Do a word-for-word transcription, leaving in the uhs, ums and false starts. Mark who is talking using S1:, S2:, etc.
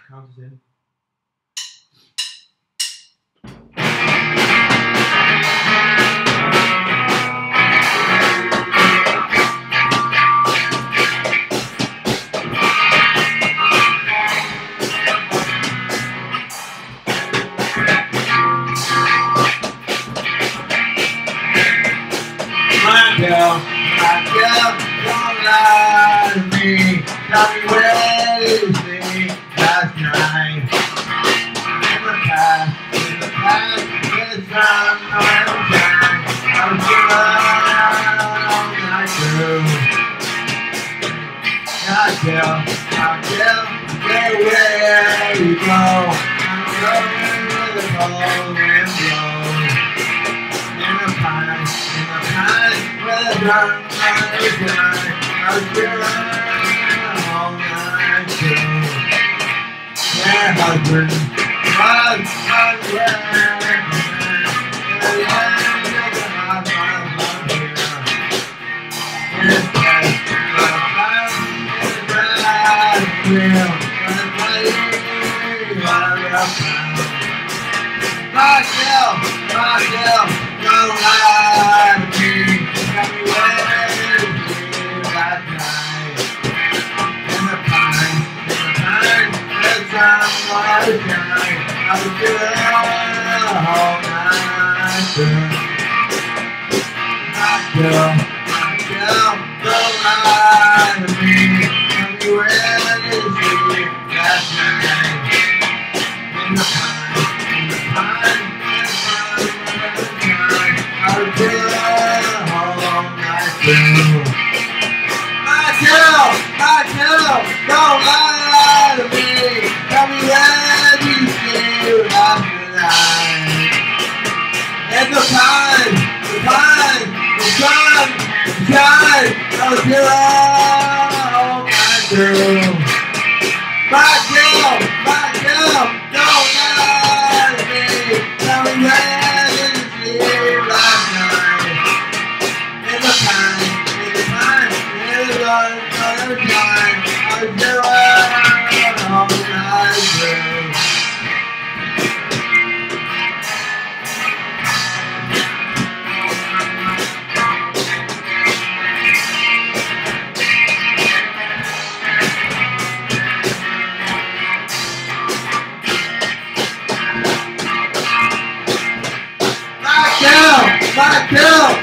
S1: Count us in. My girl, my girl, don't lie to me. Tell me where you see last night. In the past, in the past, this time, no time. I was feeling all night through. My girl, my girl, stay where you go. I'm going with the cold wind blows. In the pine, in the pine, where the dark night is night, I was feeling all night through. Yeah, husband, husband, husband, in the end of the night, I'm not here. It's best, the past is bad, real, but it's playing out of town. My girl, my girl, don't lie to me. Tell me where you see last night. In the pine, in the pine, the sun was shining. I was feeling all night through. My girl, my girl, don't lie to me. Tell me where you see last night. In the pine, in the pine, the sun was shining. I was feeling all night through. My girl, my girl, don't lie to me. Tell me where you see last night. In the pine, the pine, the sun, the shine. I was feeling all night through. My girl, my girl, don't lie to me. Tell me where you see last night. In the pine, in the pine, in the sun, the shine. I was feeling all night through. My girl, my girl,